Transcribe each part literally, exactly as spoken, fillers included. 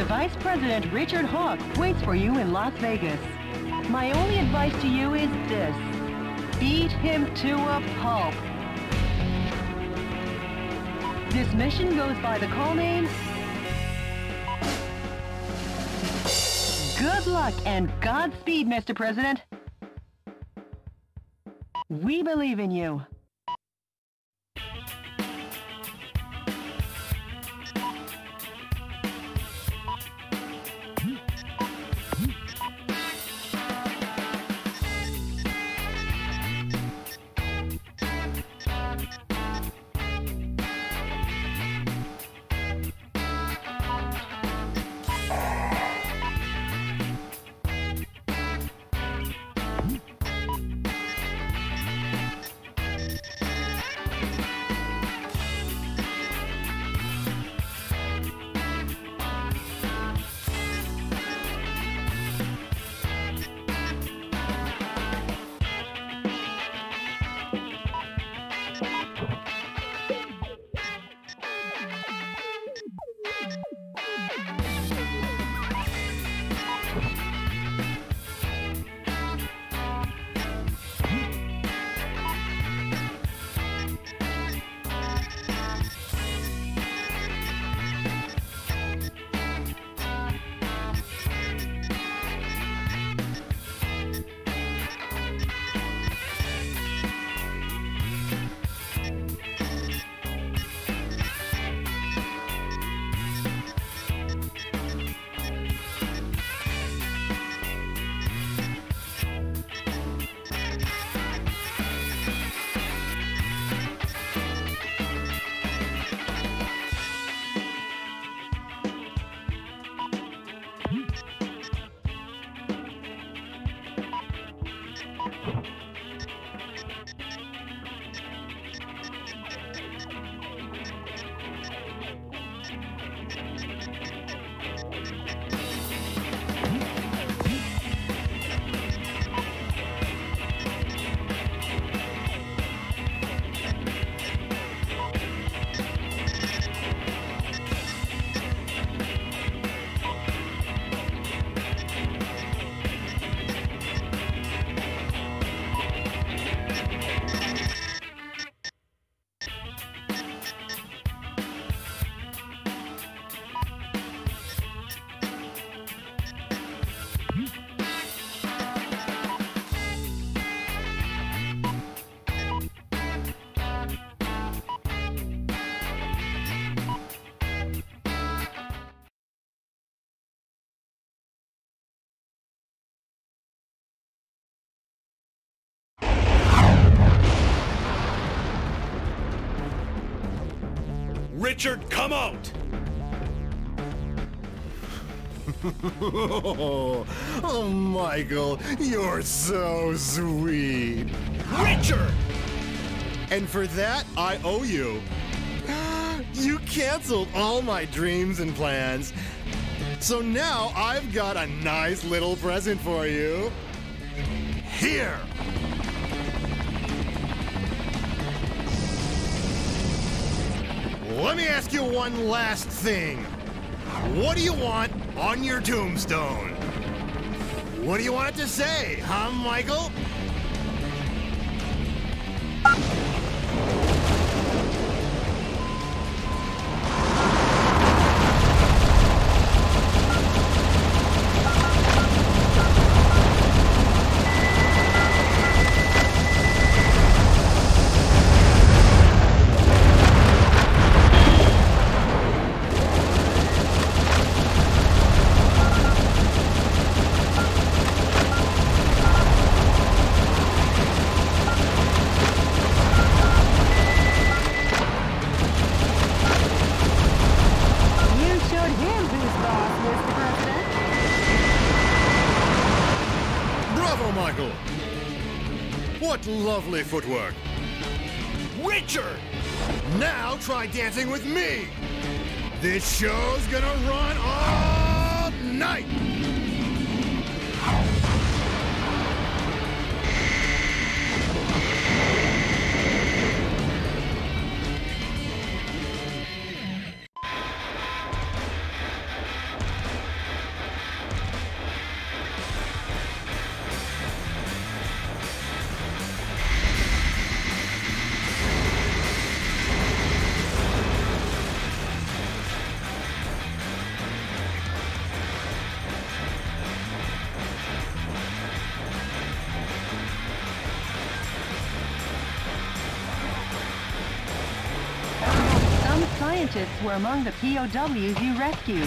Vice President Richard Hawk waits for you in Las Vegas. My only advice to you is this. Beat him to a pulp. This mission goes by the call name... Good luck and Godspeed, Mister President. We believe in you. Richard, come out! Oh, Michael, you're so sweet. Richard! And for that, I owe you. You canceled all my dreams and plans. So now I've got a nice little present for you. Here! Let me ask you one last thing. What do you want on your tombstone? What do you want it to say, huh, Michael? What lovely footwork. Richard! Now try dancing with me. This show's gonna run all night. scientists were among the P O Ws you rescued.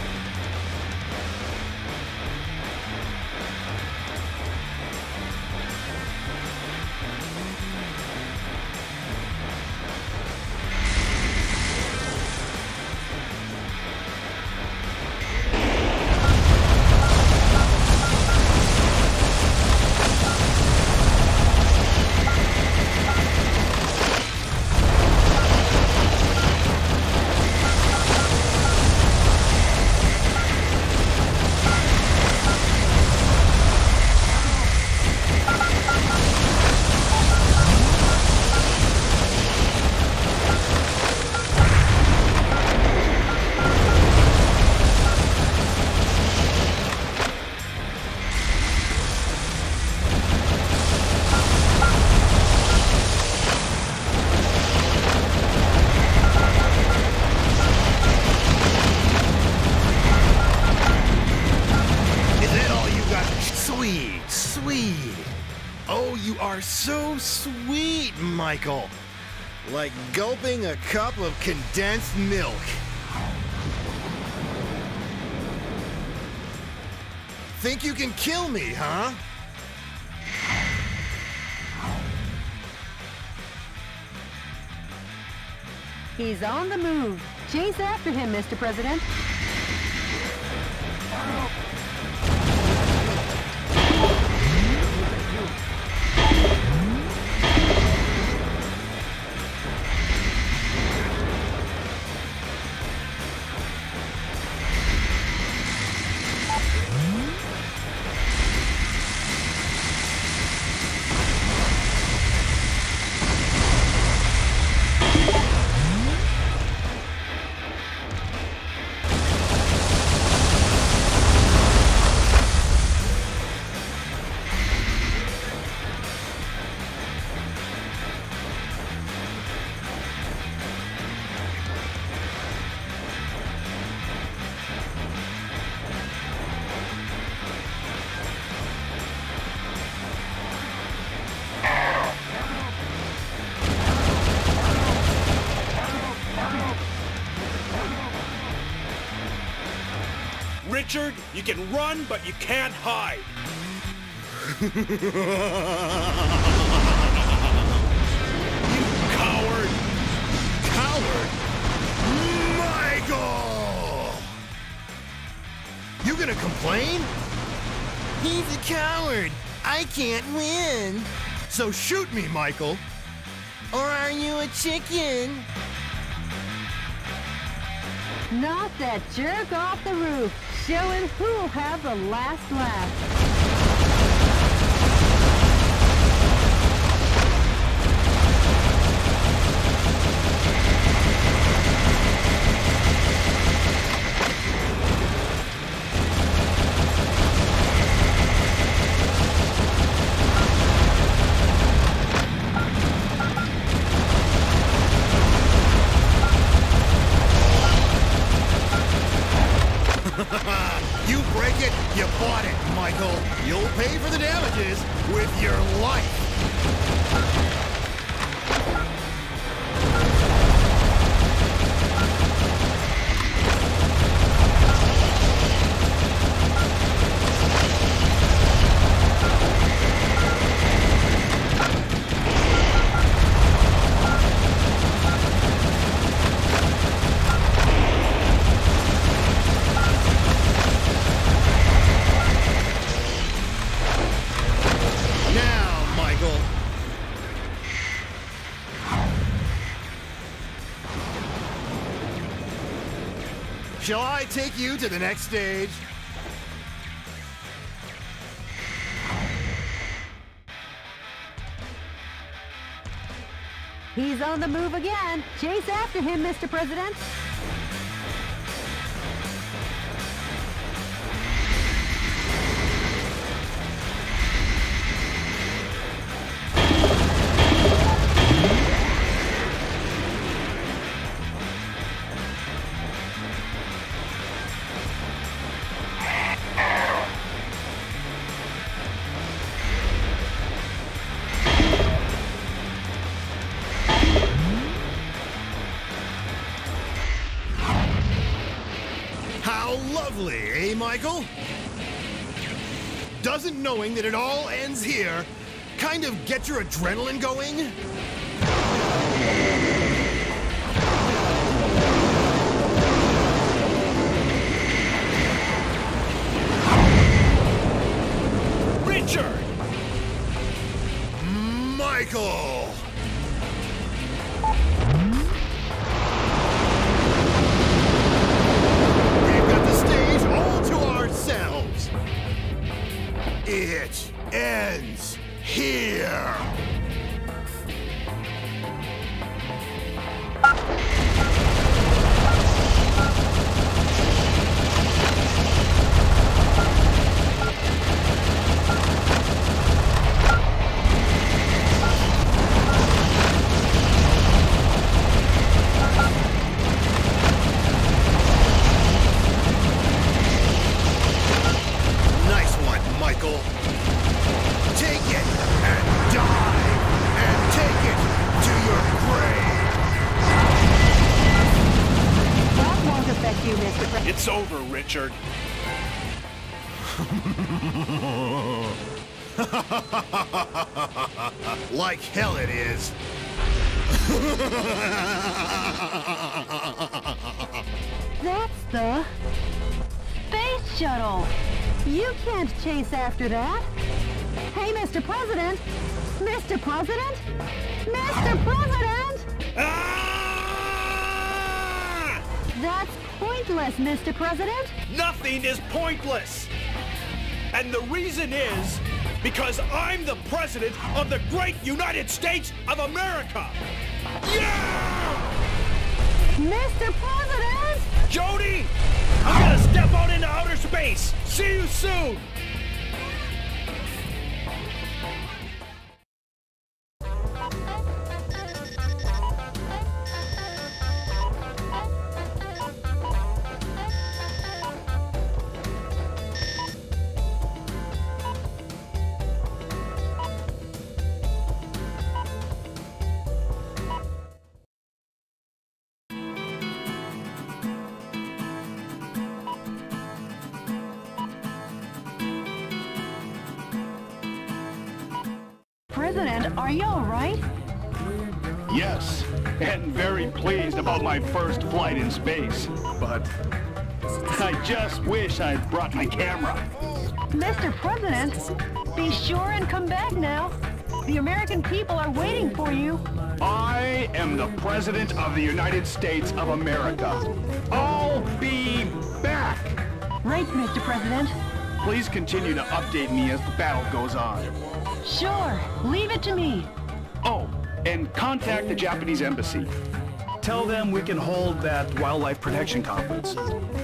You are so sweet, Michael. Like gulping a cup of condensed milk. Think you can kill me, huh? He's on the move. Chase after him, Mister President. Richard, you can run, but you can't hide. You coward! Coward? Michael! You gonna complain? He's a coward. I can't win. So shoot me, Michael. Or are you a chicken? Not that jerk off the roof, showing who'll have the last laugh. You break it, you bought it, Michael. You'll pay for the damages with your life. Shall I take you to the next stage? He's on the move again. Chase after him, Mister President. Lovely, eh, Michael? Doesn't knowing that it all ends here kind of get your adrenaline going? Richard! Michael! We've got the stage all to ourselves. It ends here. Nice one, Michael. Take it and die, and take it to your grave. That won't affect you, Mister President. It's over, Richard. Like hell it is. That's the space shuttle. You can't chase after that. Hey, Mister President! Mister President! Mister President! Ah! That's pointless, Mister President. Nothing is pointless. And the reason is because I'm the president of the great United States of America. Yeah! Mister President! Jody, I'm gonna step out into outer space. See you soon. President, are you all right? Yes, and very pleased about my first flight in space. But I just wish I'd brought my camera. Mister President, be sure and come back now. The American people are waiting for you. I am the President of the United States of America. I'll be back. Right, Mister President. Please continue to update me as the battle goes on. Sure, leave it to me. Oh, and contact the Japanese embassy. Tell them we can hold that wildlife protection conference.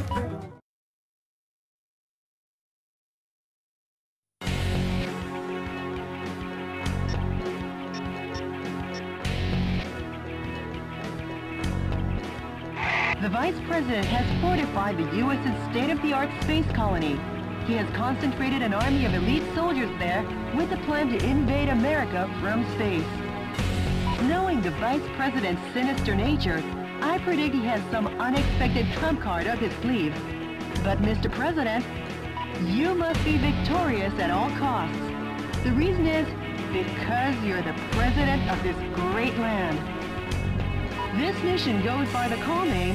The Vice President has fortified the U S's state-of-the-art space colony. He has concentrated an army of elite soldiers there with the plan to invade America from space. Knowing the Vice President's sinister nature, I predict he has some unexpected trump card up his sleeve. But Mister President, you must be victorious at all costs. The reason is because you're the President of this great land. This mission goes by the call name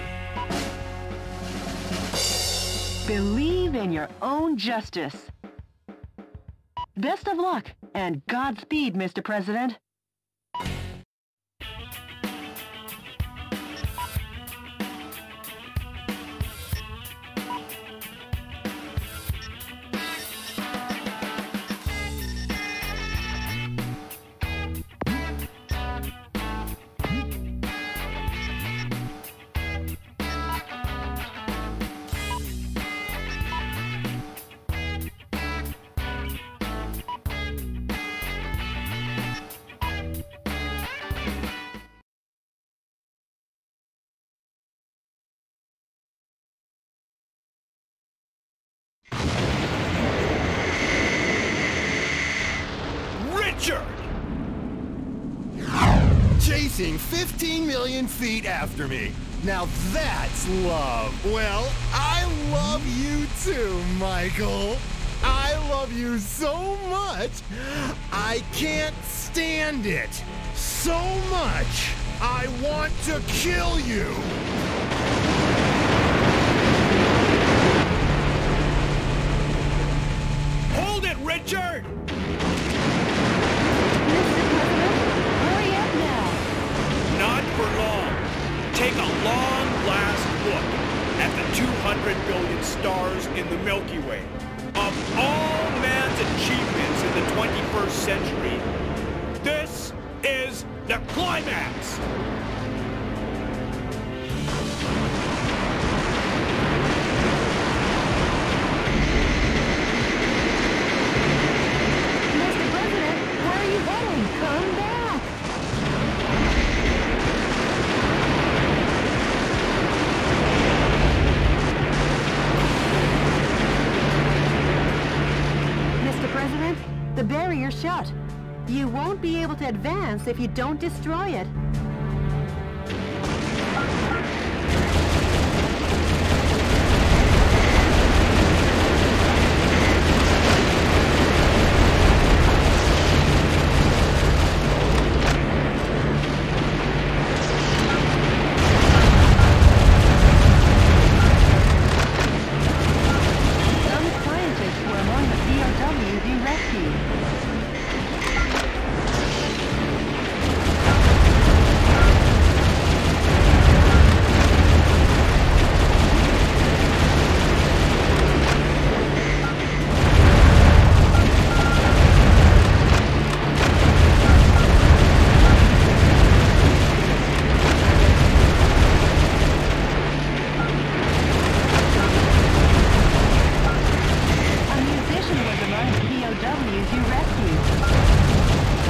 Believe in Your Own Justice. Best of luck, and Godspeed, Mister President. Richard! Chasing fifteen million feet after me. Now that's love. Well, I love you too, Michael. I love you so much, I can't stand it. So much, I want to kill you. Hold it, Richard! Mister President, hurry up now. Not for long. Take a long last look at the two hundred billion stars in the Milky Way. Of all man's achievements in the twenty-first century, this is the climax! Mister President, where are you heading? Come back. Mister President, the barrier's shut. You won't be able to advance if you don't destroy it. Some scientists were among the P O Ws you rescued. A musician was among the P O Ws you rescued.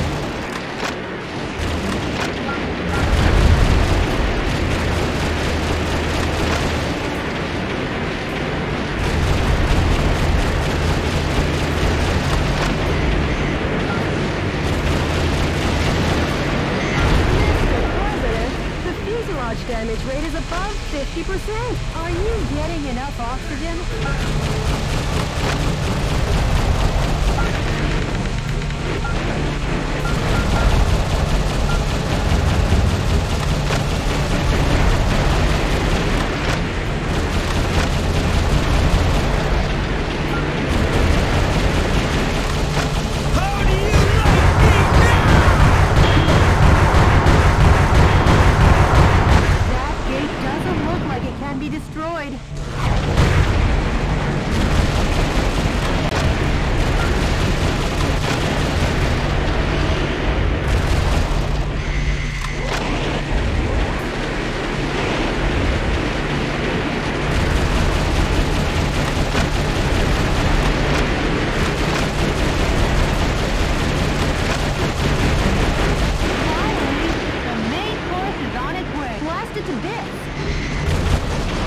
Mister President, the fuselage damage rate is above fifty percent. Are you getting enough oxygen? How do you like me That gate doesn't look like it can be destroyed. Finally, the main course is on its way. Blast it to bits.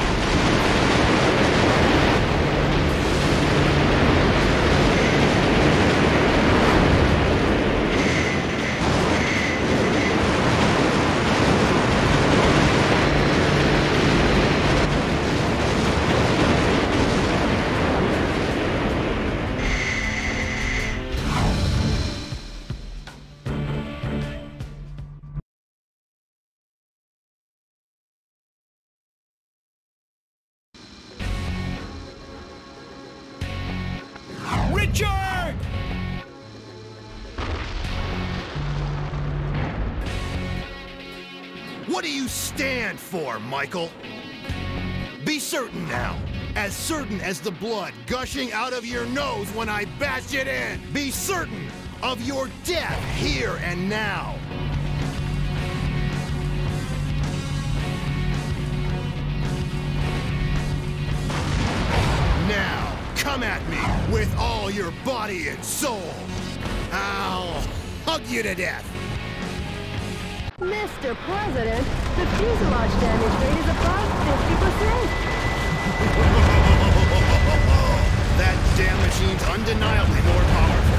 Richard! What do you stand for, Michael? Be certain now. As certain as the blood gushing out of your nose when I bash it in. Be certain of your death here and now. Now, come at me with all your body and soul. I'll hug you to death. Mister President, the fuselage damage rate is above fifty percent. That damn machine's undeniably more powerful.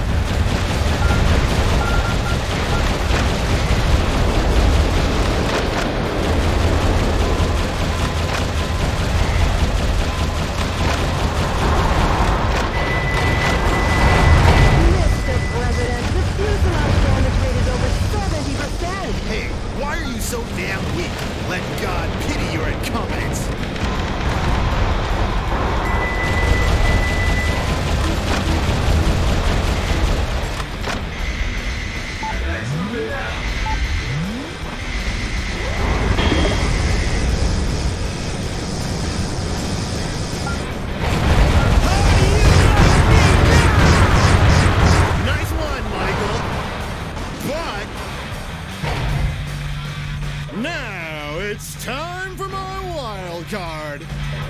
wild card.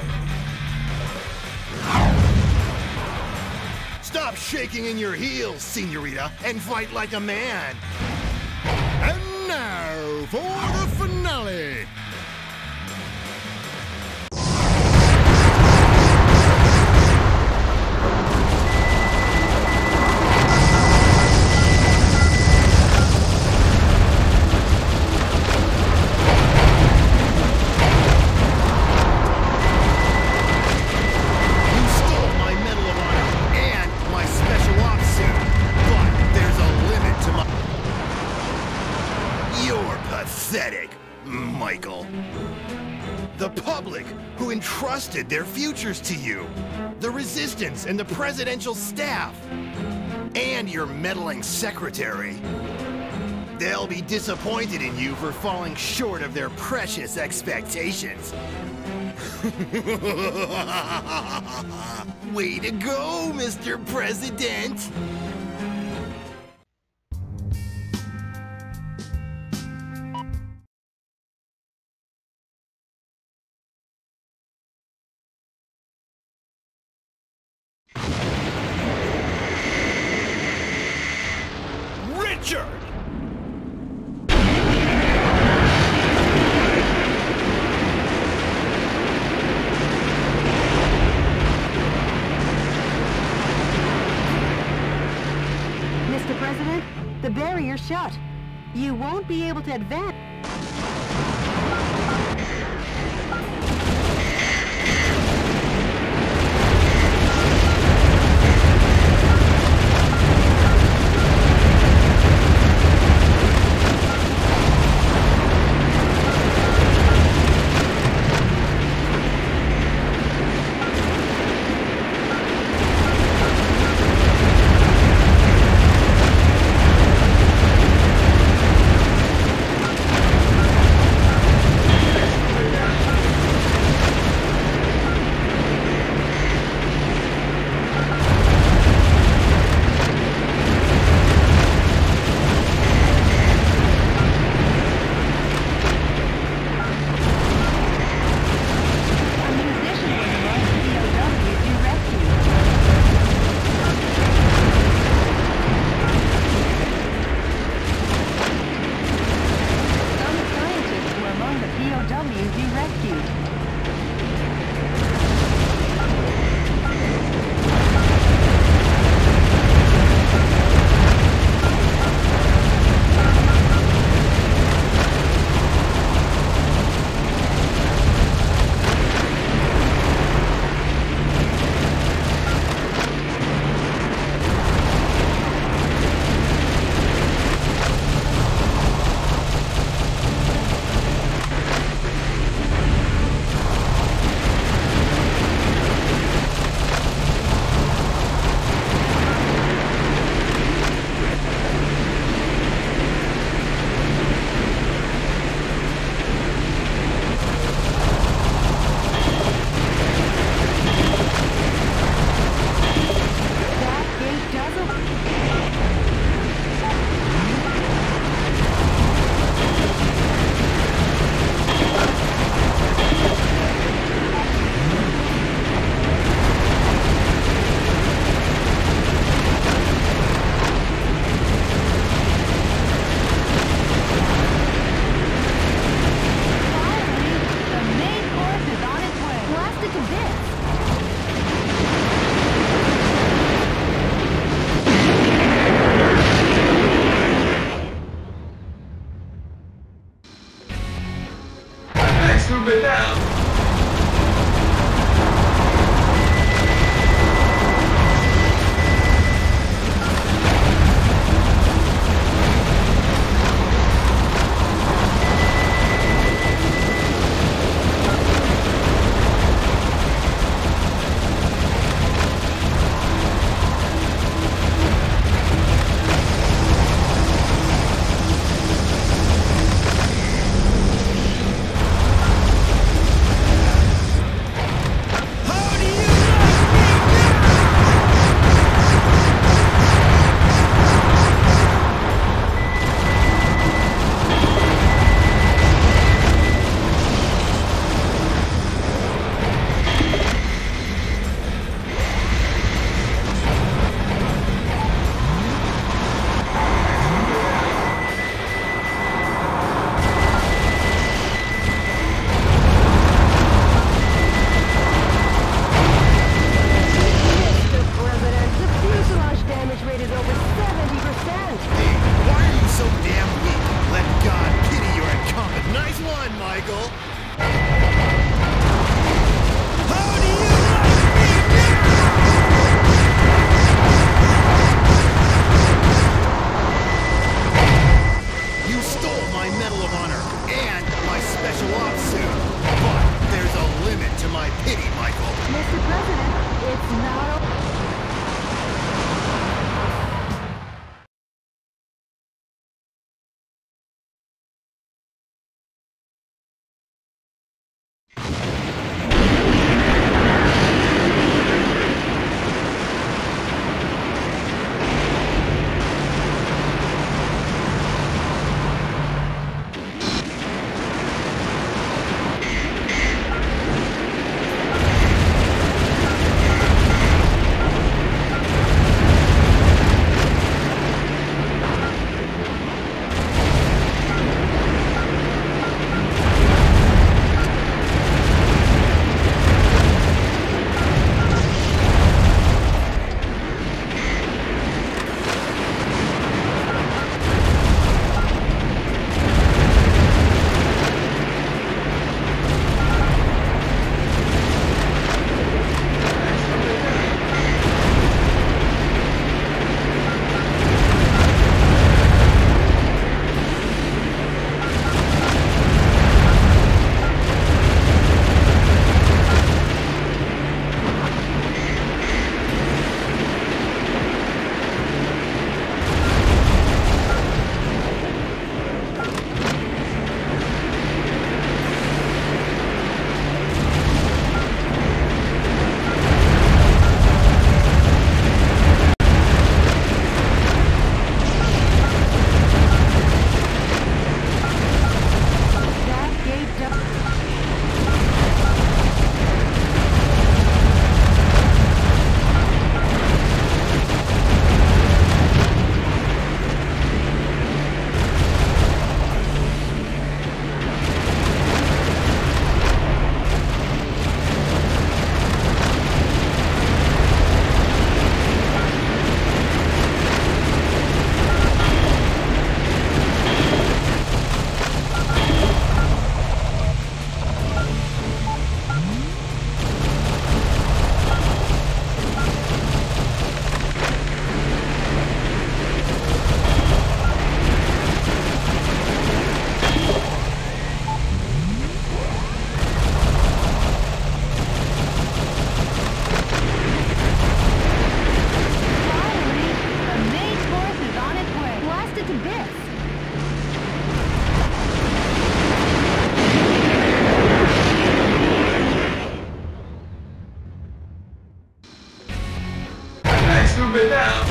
Stop shaking in your heels, senorita, and fight like a man. And now for the finale. Pathetic, Michael. The public who entrusted their futures to you. The resistance and the presidential staff. And your meddling secretary. They'll be disappointed in you for falling short of their precious expectations. Way to go, Mister President! Richard! Mister President, the barrier's shut. You won't be able to advance. need this. Nice movement now.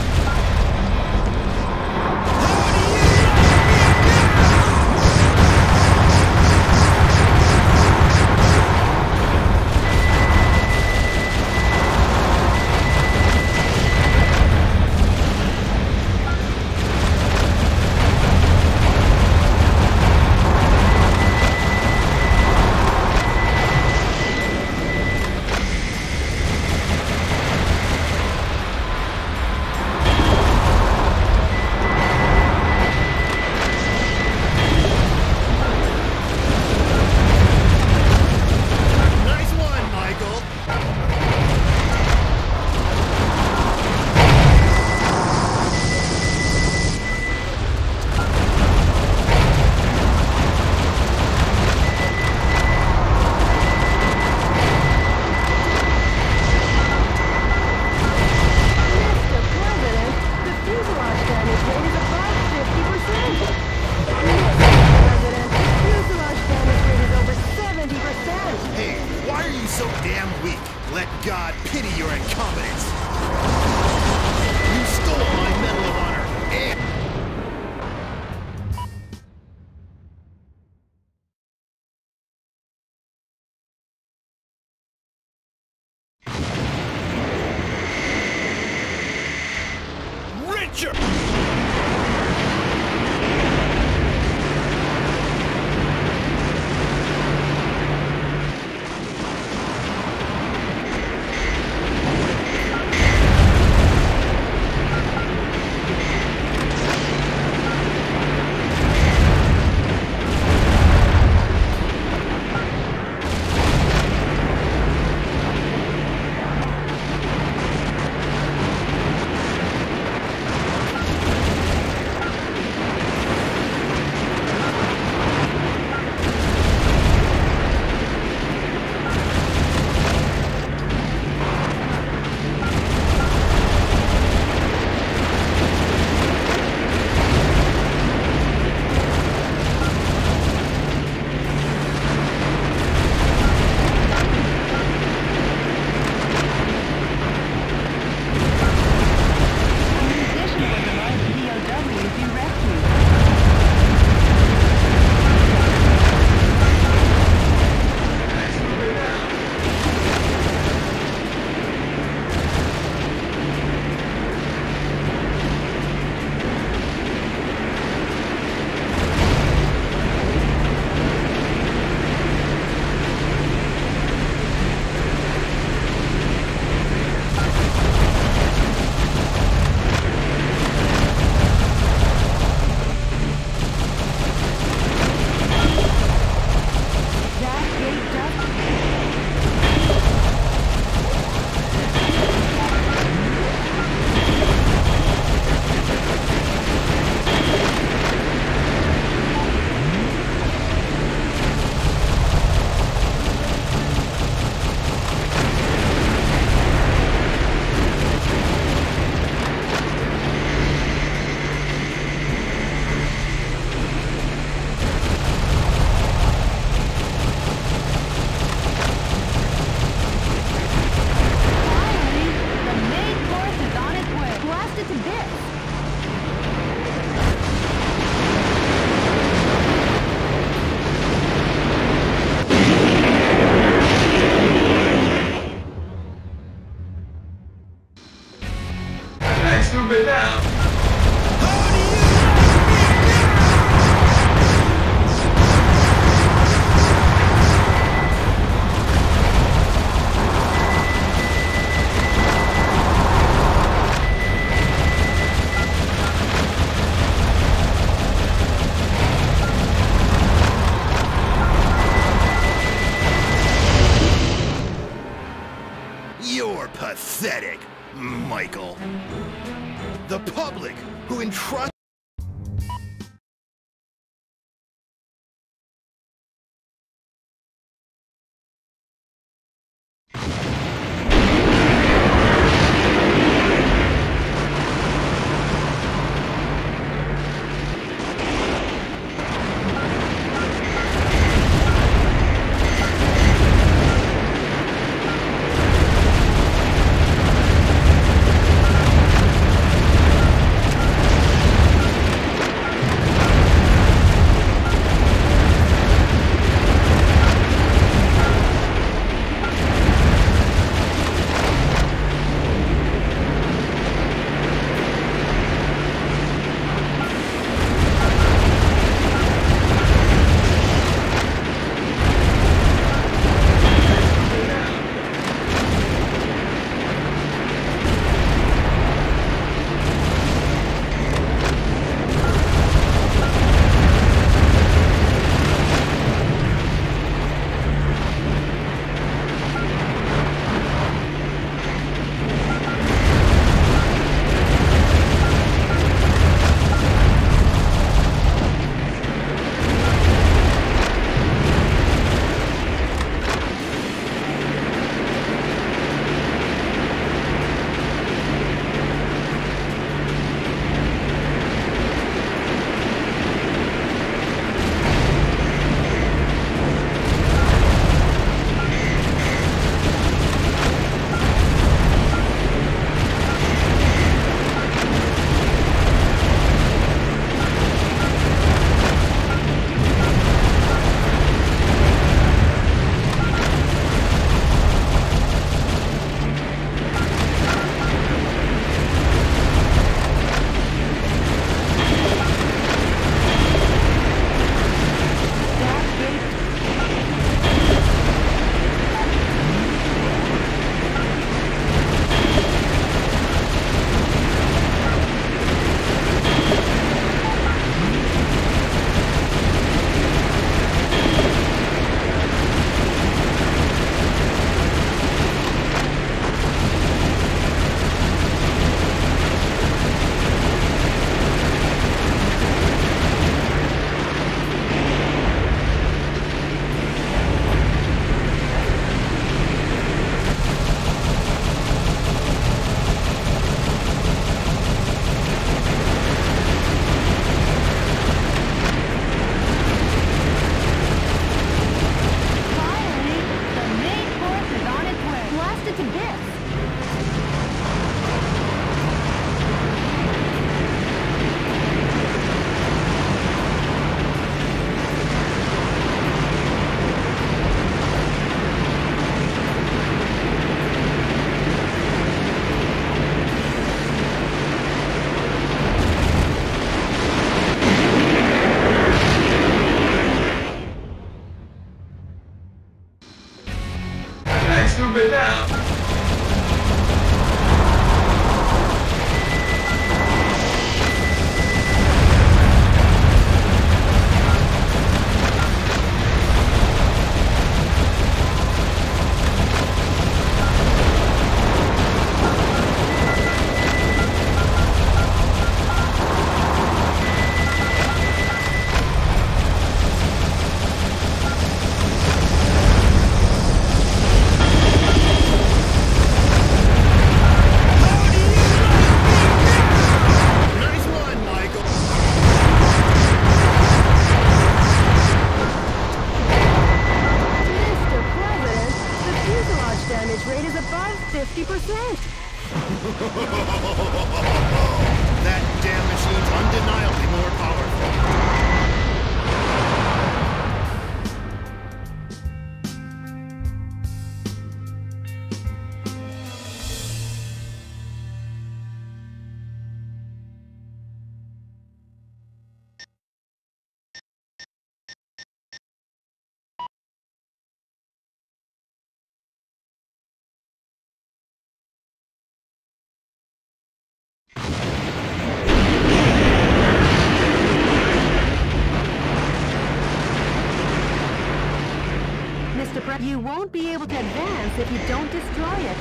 won't be able to advance if you don't destroy it.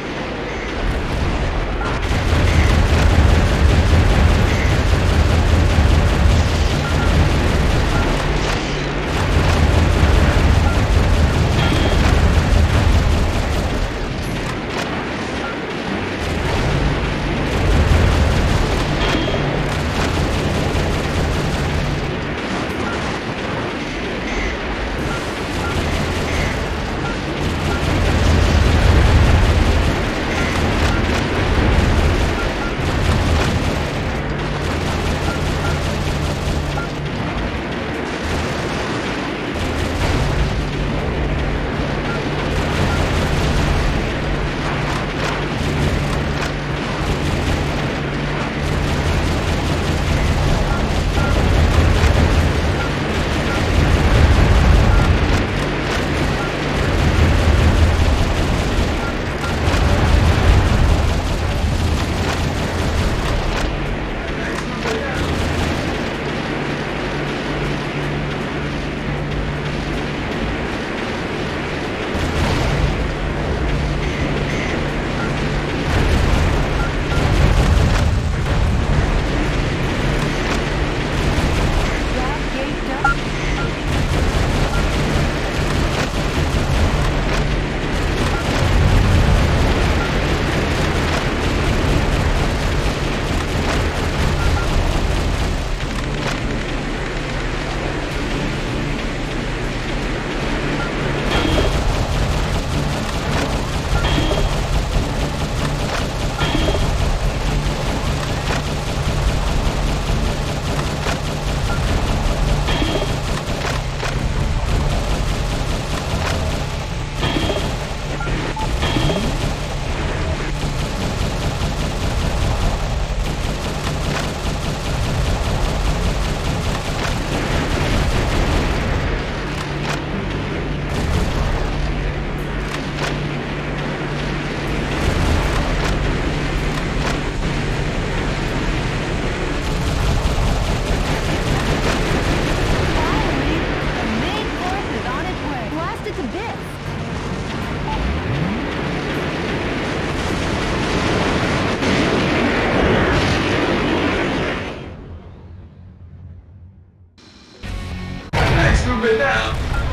Stupid now.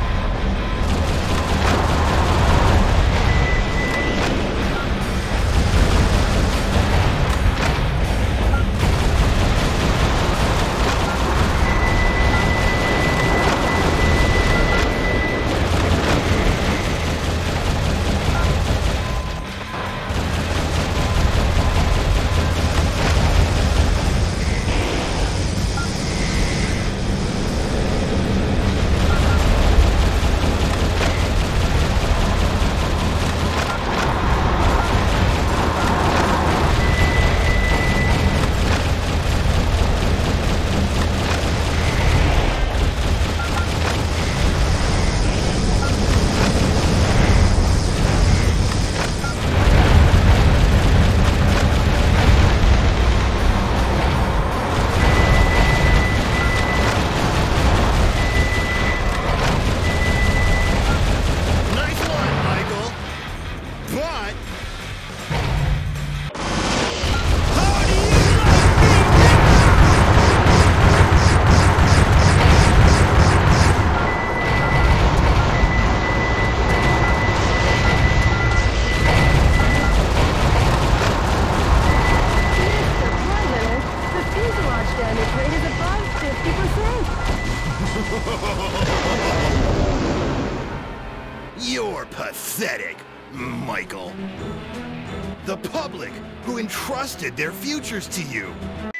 You're pathetic, Michael. The public who entrusted their futures to you.